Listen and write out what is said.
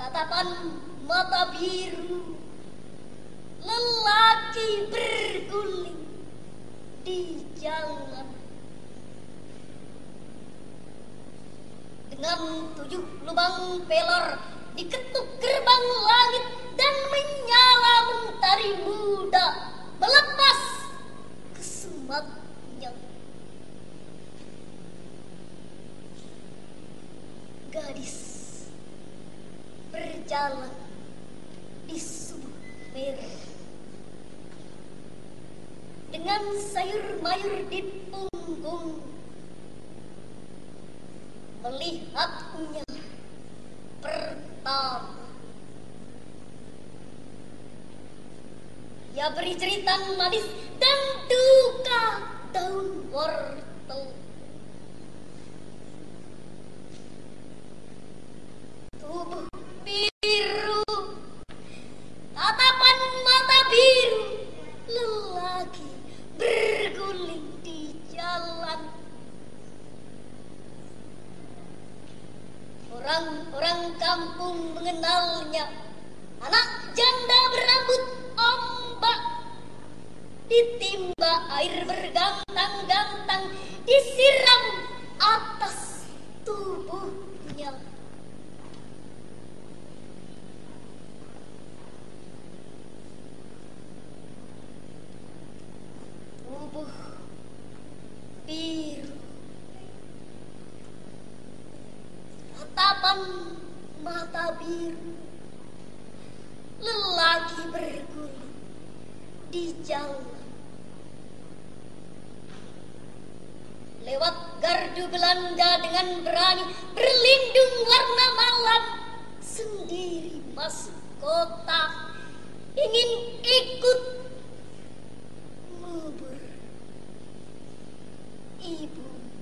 Tatapan mata biru lelaki berguling di jalan. Dengan 7 lubang pelor diketuk gerbang langit dan menyala mentari muda melepas kesemaknya. Gadis berjalan di Sumeru dengan sayur mayur di punggung. Melihatnya pertama, ia beri cerita manis dan duka daun wortel. Tubuh biru, tatapan mata biru, lelaki berguling di jalan. Orang-orang kampung mengenalnya, anak janda berambut ombak. Ditimba air bergantang-gantang, disiram atas tubuhnya. Tubuh biru, tatapan mata biru, lelaki berguling di jalan. Lewat gardu Belanda dengan berani, berlindung warna malam, sendiri masuk kota, ingin ikut ngubur ibu.